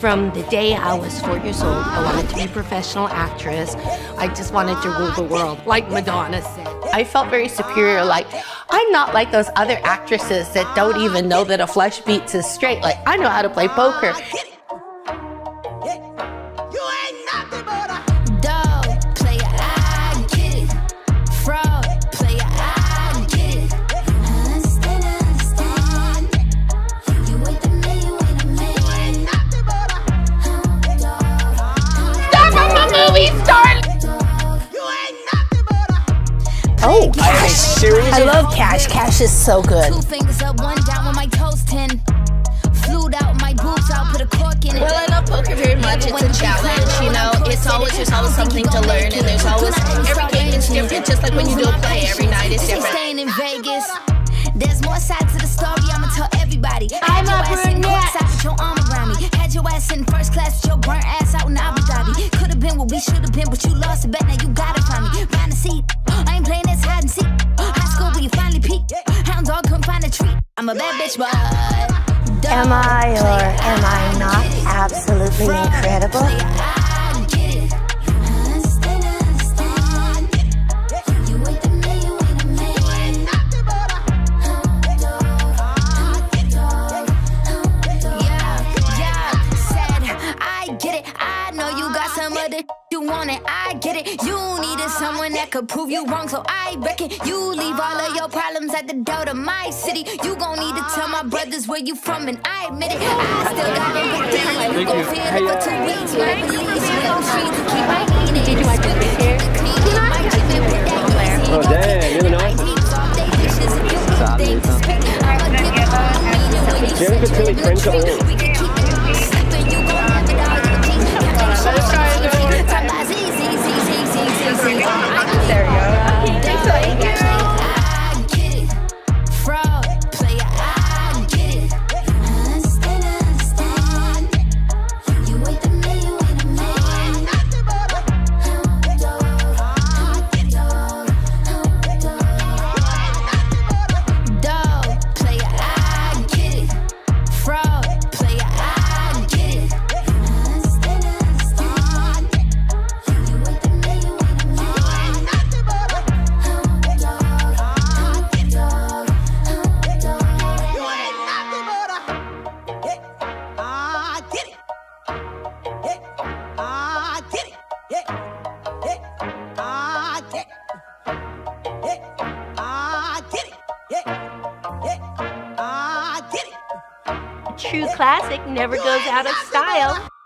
From the day I was 4 years old, I wanted to be a professional actress. I just wanted to rule the world, like Madonna said. I felt very superior, like, I'm not like those other actresses that don't even know that a flush beats is straight. Like, I know how to play poker. Oh, I love Cash. Cash is so good. 2 fingers up, 1 down with my toes 10. Flued out my boobs, I'll put a cork in it. Well, I love poker very much. It's a challenge, you know. There's always something to learn, and there's always, every game is different. Just like when you do a play, every night is different. Staying in Vegas, there's more sides to the story, I'ma tell everybody. I'm a brunette. With your arm around me. Had your ass in first class with your burnt ass out in Abu Dhabi. Could've been what we should've been, but you lost it, bet now you gotta find me. Find a seat, I ain't playing this hide and seek. High school where you finally peaked. Hound dog couldn't find a treat. I'm a bad bitch, but Am I or am I not absolutely incredible? You want it, I get it. You needed someone that could prove you wrong, so I reckon you leave all of your problems at the door to my city. You gon' need to tell my brothers where you from, and I admit it. I still got a good deal. You gon' feel it for 2 weeks. My police will treat to keep my eating. Did you like this here? Oh damn, you're nice. Jennifer's really French on it. There you go. Thanks for True classic never goes out of style.